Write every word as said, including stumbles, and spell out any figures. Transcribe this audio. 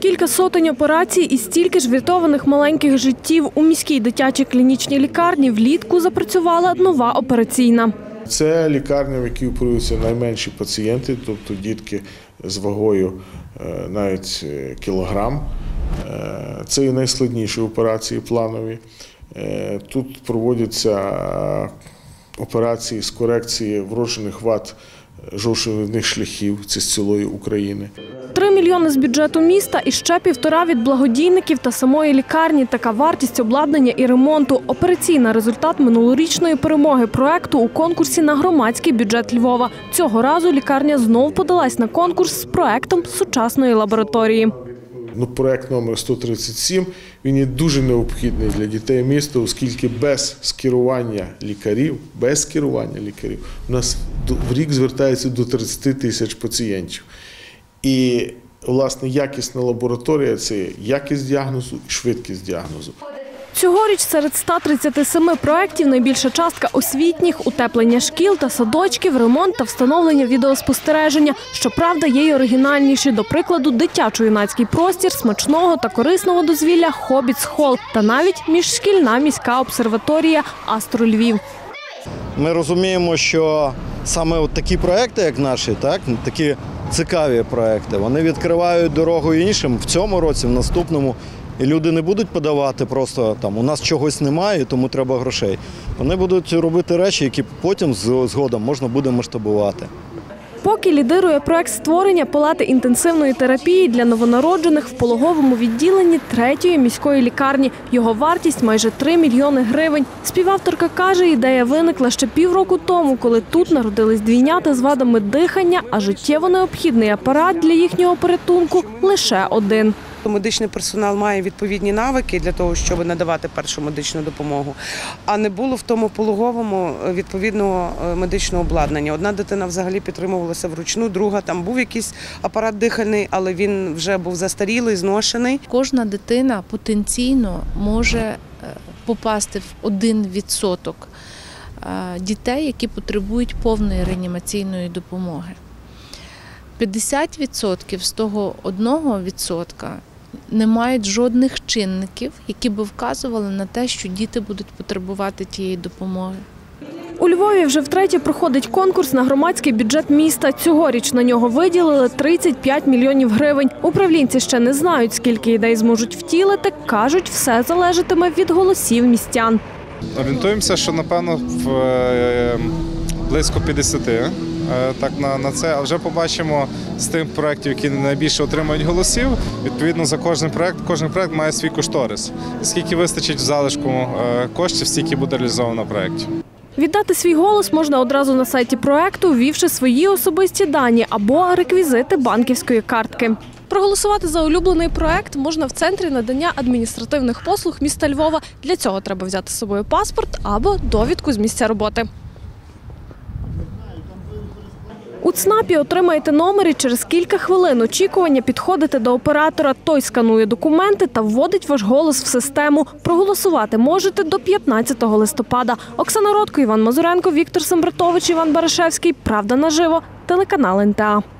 Кілька сотень операцій і стільки ж врятованих маленьких життів. У міській дитячій клінічній лікарні влітку запрацювала нова операційна. Це лікарня, в якій оперуються найменші пацієнти, тобто дітки з вагою навіть кілограм. Це і найскладніші операції планові. Тут проводяться операції з корекції вроджених вад жовчовидних шляхів, це з цілої України. Три мільйони з бюджету міста і ще півтора від благодійників та самої лікарні. Така вартість обладнання і ремонту. Операційна – результат минулорічної перемоги проекту у конкурсі на громадський бюджет Львова. Цього разу лікарня знов подалась на конкурс з проектом сучасної лабораторії. Ну, проект номер сто тридцять сім, він є дуже необхідний для дітей міста, оскільки без скерування лікарів, без скерування лікарів, у нас в рік звертається до тридцяти тисяч пацієнтів. І, власне, якісна лабораторія – це якість діагнозу і швидкість діагнозу. Цьогоріч серед ста тридцяти семи проєктів найбільша частка освітніх, утеплення шкіл та садочків, ремонт та встановлення відеоспостереження. Щоправда, є й оригінальніші, до прикладу, дитячо-юнацький простір, смачного та корисного дозвілля «Хобітс-Холл» та навіть міжшкільна міська обсерваторія «Астро Львів». Ми розуміємо, що саме от такі проекти, як наші, так, такі цікаві проекти, вони відкривають дорогу іншим в цьому році, в наступному. І люди не будуть подавати просто там, у нас чогось немає, тому треба грошей. Вони будуть робити речі, які потім згодом можна буде масштабувати. Поки лідирує проект створення палати інтенсивної терапії для новонароджених в пологовому відділенні третьої міської лікарні. Його вартість – майже три мільйони гривень. Співавторка каже, ідея виникла ще півроку тому, коли тут народились двійнята з вадами дихання, а життєво необхідний апарат для їхнього порятунку – лише один. Медичний персонал має відповідні навики для того, щоб надавати першу медичну допомогу, а не було в тому пологовому відповідного медичного обладнання. Одна дитина взагалі підтримувалася вручну, друга там був якийсь апарат дихальний, але він вже був застарілий, зношений. Кожна дитина потенційно може попасти в один відсоток дітей, які потребують повної реанімаційної допомоги. п'ятдесят відсотків з того одного відсотка не мають жодних чинників, які б вказували на те, що діти будуть потребувати тієї допомоги. У Львові вже втретє проходить конкурс на громадський бюджет міста. Цьогоріч на нього виділили тридцять п'ять мільйонів гривень. Управлінці ще не знають, скільки ідей зможуть втілити. Кажуть, все залежатиме від голосів містян. Орієнтуємося, що, напевно, в близько п'ятдесяти. Так, на, на це, а вже побачимо з тих проєктів, які найбільше отримують голосів. Відповідно, за кожен проєкт, кожен проєкт має свій кошторис. Скільки вистачить в залишку коштів, стільки буде реалізовано проєктів. Віддати свій голос можна одразу на сайті проєкту, ввівши свої особисті дані або реквізити банківської картки. Проголосувати за улюблений проєкт можна в Центрі надання адміністративних послуг міста Львова. Для цього треба взяти з собою паспорт або довідку з місця роботи. У ЦНАПі отримаєте номер і через кілька хвилин очікування підходите до оператора. Той сканує документи та вводить ваш голос в систему. Проголосувати можете до п'ятнадцятого листопада. Оксана Ротко, Іван Мазуренко, Віктор Сембратович, Іван Барашевський. Правда наживо. Телеканал ен те а.